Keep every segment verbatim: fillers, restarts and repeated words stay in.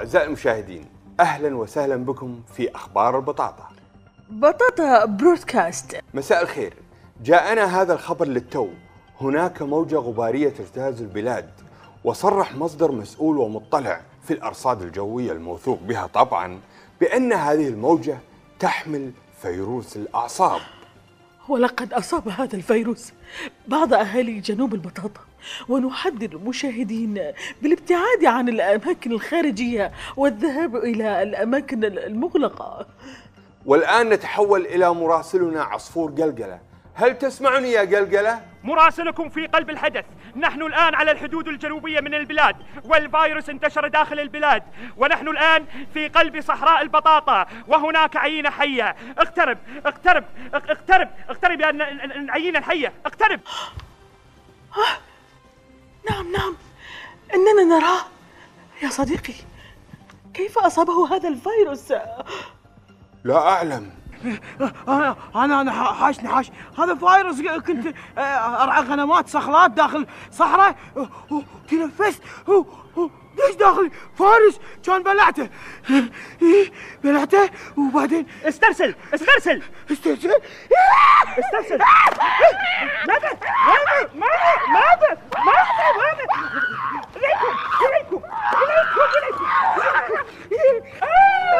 أعزائي المشاهدين، أهلا وسهلا بكم في أخبار البطاطا. بطاطا برودكاست. مساء الخير. جاءنا هذا الخبر للتو. هناك موجة غبارية تجتاز البلاد، وصرح مصدر مسؤول ومطلع في الأرصاد الجوية الموثوق بها طبعا بأن هذه الموجة تحمل فيروس الأعصاب. ولقد أصاب هذا الفيروس بعض أهالي جنوب البطاطا، ونحذر المشاهدين بالابتعاد عن الأماكن الخارجية والذهاب إلى الأماكن المغلقة. والآن نتحول إلى مراسلنا عصفور قلقلة. هل تسمعني يا قلقلة؟ مراسلكم في قلب الحدث. نحن الآن على الحدود الجنوبية من البلاد، والفيروس انتشر داخل البلاد، ونحن الآن في قلب صحراء البطاطا، وهناك عينة حية. اقترب اقترب اقترب اقترب يا العينة الحية، اقترب. نعم نعم، إننا نراه يا صديقي. كيف أصابه هذا الفيروس؟ لا أعلم. انا انا انا حاشني حاش هذا فايروس. كنت ارعى غنمات صخلات داخل صحراء وتنفست. ليش داخل فارس؟ كان بلعته بلعته وبعدين استرسل استرسل استرسل استرسل. ماذا ماذا ماذا ماذا ماذا ماذا إليكم إليكم إليكم إليكم.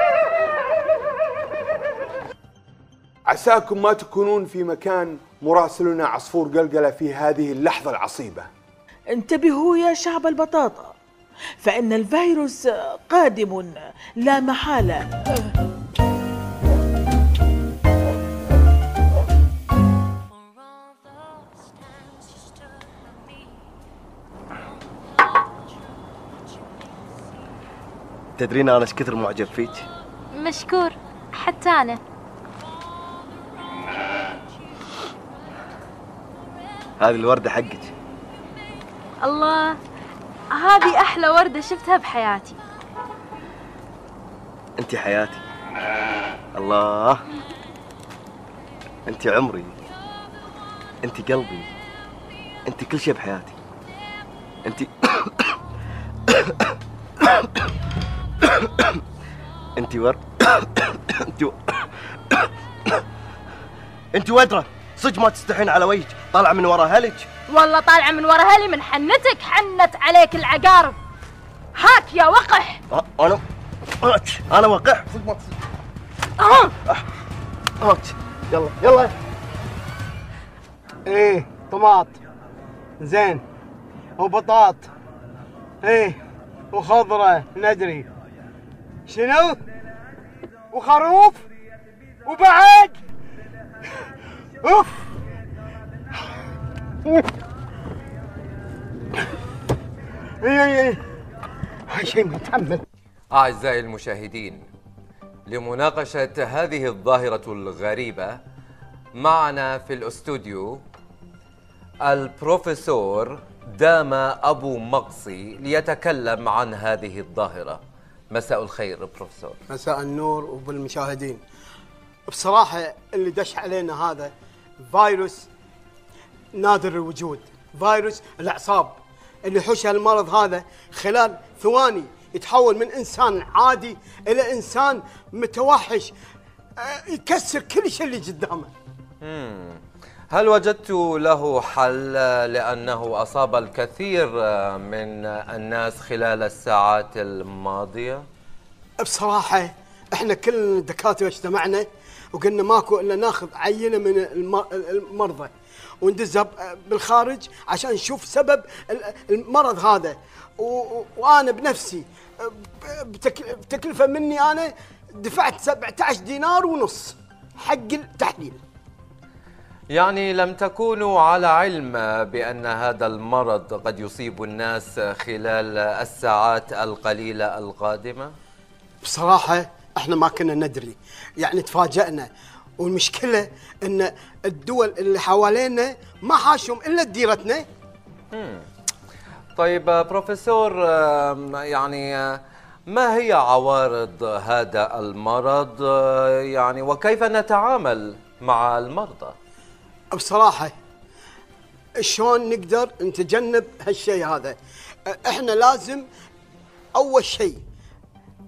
عساكم ما تكونون في مكان مراسلنا عصفور قلقلة في هذه اللحظة العصيبة. انتبهوا يا شعب البطاطا، فإن الفيروس قادم لا محالة. تدرين أنا ايش كثر معجب فيك؟ مشكور، حتى أنا. هذه الوردة حقك. الله، هذه أحلى وردة شفتها بحياتي. أنت حياتي. الله، أنت عمري، أنت قلبي، أنت كل شيء بحياتي. أنت أنت ورد. أنت و... أنت ودرة صدق ما تستحين على وجهك، طالعة من ورا هلك. والله طالعة من ورا هلي من حنتك، حنت عليك العقارب. هاك يا وقح. أه أنا أنا وقح. أه. هاك يلا يلا. ايه طماط زين وبطاط ايه وخضرة ندري شنو وخروف وبعد اوف. اي اي اي شيء متحمل. أعزائي المشاهدين، لمناقشة هذه الظاهرة الغريبة معنا في الأستوديو البروفيسور داما أبو مقصي ليتكلم عن هذه الظاهرة. مساء الخير بروفيسور. مساء النور وبالمشاهدين. بصراحة اللي دش علينا هذا فيروس نادر الوجود، فيروس الأعصاب اللي يحوش المرض هذا خلال ثواني يتحول من إنسان عادي إلى إنسان متوحش يكسر كل شيء اللي قدامه. مم. هل وجدت له حل؟ لأنه أصاب الكثير من الناس خلال الساعات الماضية. بصراحة احنا كل الدكاترة اجتمعنا وقلنا ماكو إلا ناخذ عينة من المرضى وندزها بالخارج عشان نشوف سبب المرض هذا. وأنا بنفسي بتكلفة مني أنا دفعت سبعة عشر دينار ونص حق التحليل. يعني لم تكونوا على علم بأن هذا المرض قد يصيب الناس خلال الساعات القليلة القادمة؟ بصراحة احنا ما كنا ندري، يعني تفاجأنا. والمشكلة ان الدول اللي حوالينا ما حاشهم الا ديرتنا. مم. طيب بروفيسور، يعني ما هي عوارض هذا المرض يعني وكيف نتعامل مع المرضى؟ بصراحة شلون نقدر نتجنب هالشيء هذا؟ احنا لازم اول شيء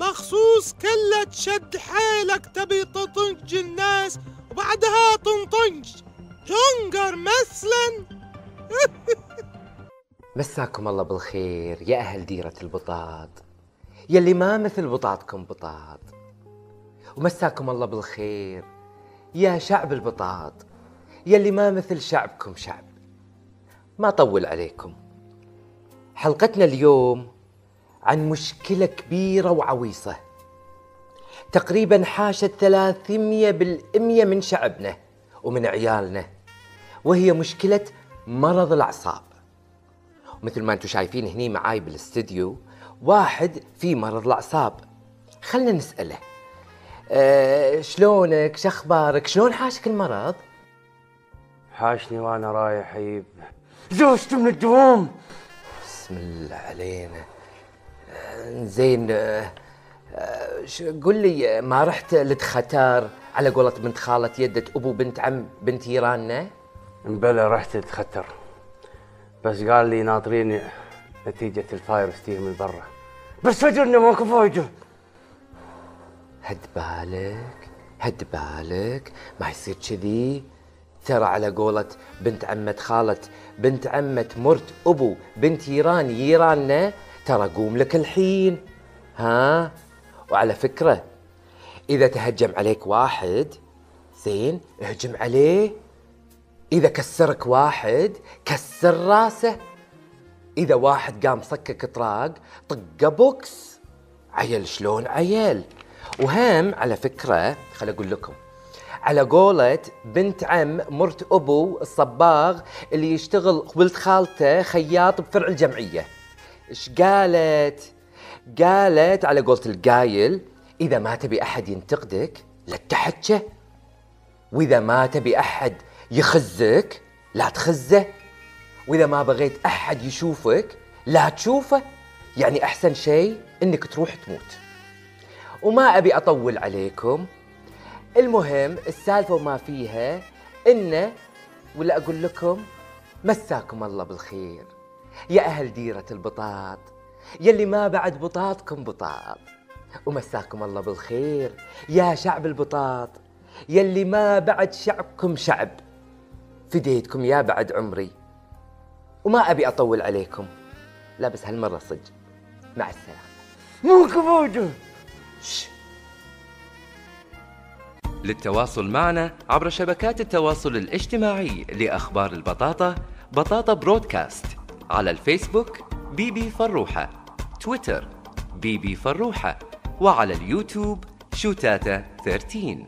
بخصوص كلة شد حيلك تبي تطنج الناس وبعدها تنطنج جونجر مثلا. مساكم الله بالخير يا أهل ديرة البطاط، يلي ما مثل بطاطكم بطاط. ومساكم الله بالخير يا شعب البطاط، يلي ما مثل شعبكم شعب. ما طول عليكم، حلقتنا اليوم عن مشكلة كبيرة وعويصة تقريبا حاشت ثلاثمية بالمية من شعبنا ومن عيالنا، وهي مشكلة مرض الأعصاب. مثل ما انتم شايفين هني معاي بالاستديو واحد في مرض الأعصاب. خلنا نسأله أه شلونك، شخبارك، شلون حاشك المرض؟ حاشني وانا رايح اجيب زوجتي من الدوام. بسم الله علينا. أه زين أه قل لي، ما رحت لتختار على قولة بنت خالة يدة ابو بنت عم بنت يراننا؟ بلا رحت لتختر، بس قال لي ناطرين نتيجة الفاير ستيل من برا، بس فجرنا ماكو فايدة. هد بالك هد بالك، ما يصير كذي. ترى على قولة بنت عمة خالة بنت عمة مرت ابو بنت يران يراننا، ترى قوم لك الحين. ها، وعلى فكرة إذا تهجم عليك واحد زين اهجم عليه، إذا كسرك واحد كسر راسه، إذا واحد قام صكك طراق طقه بوكس. عيل شلون عيل. وهم على فكرة خل أقول لكم، على قولة بنت عم مرت أبو الصباغ اللي يشتغل ولد خالته خياط بفرع الجمعية، إيش قالت؟ قالت على قولة القايل، إذا ما تبي أحد ينتقدك لا تحكه، وإذا ما تبي أحد يخزك لا تخزه، وإذا ما بغيت أحد يشوفك لا تشوفه. يعني أحسن شيء إنك تروح تموت. وما أبي أطول عليكم، المهم السالفة وما فيها إنه ولا أقول لكم مساكم الله بالخير يا أهل ديرة البطاط، يلي ما بعد بطاطكم بطاط. ومساكم الله بالخير يا شعب البطاط، يلي ما بعد شعبكم شعب. فديتكم يا بعد عمري. وما أبي أطول عليكم، لا بس هالمرة صدق. مع السلامة. مو كفوجه. للتواصل معنا عبر شبكات التواصل الاجتماعي لأخبار البطاطا، بطاطا برودكاست، على الفيسبوك بيبي فروحة، تويتر بيبي فروحة، وعلى اليوتيوب شوتاتا ثلاثة عشر.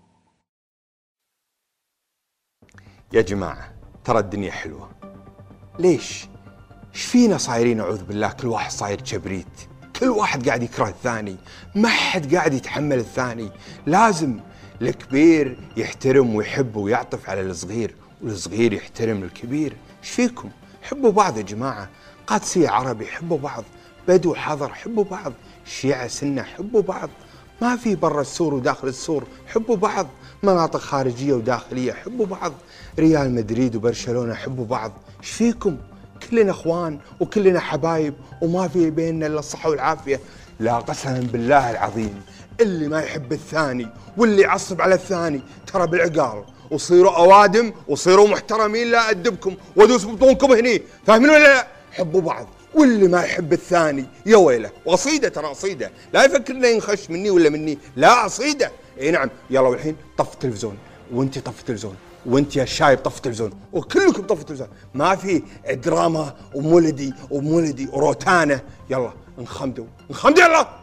يا جماعة ترى الدنيا حلوة، ليش؟ ايش فينا صايرين أعوذ بالله كل واحد صاير كبريت، كل واحد قاعد يكره الثاني، ما حد قاعد يتحمل الثاني. لازم الكبير يحترم ويحب ويعطف على الصغير، والصغير يحترم الكبير. ايش فيكم؟ حبوا بعض يا جماعة. قادسية عربي حبوا بعض، بدو حضر حبوا بعض، شيعة سنة حبوا بعض، ما في برا السور وداخل السور حبوا بعض، مناطق خارجية وداخلية حبوا بعض، ريال مدريد وبرشلونة حبوا بعض. ايش فيكم؟ كلنا اخوان وكلنا حبايب وما في بيننا الا الصحة والعافية. لا قسما بالله العظيم اللي ما يحب الثاني واللي يعصب على الثاني ترى بالعقال، وصيروا اوادم وصيروا محترمين. لا ادبكم وادوس بطونكم هني، فاهمين ولا لا؟ حبوا بعض، واللي ما يحب الثاني يا ويله. وصيده ترى قصيده، لا يفكر انه ينخش مني ولا مني، لا قصيده. اي نعم. يلا والحين طف التلفزيون، وانت طف التلفزيون، وانت يا الشايب طف التلفزيون، وكلكم طف التلفزيون. ما في دراما ومولدي ومولدي وروتانه. يلا انخمدوا انخمدوا يلا.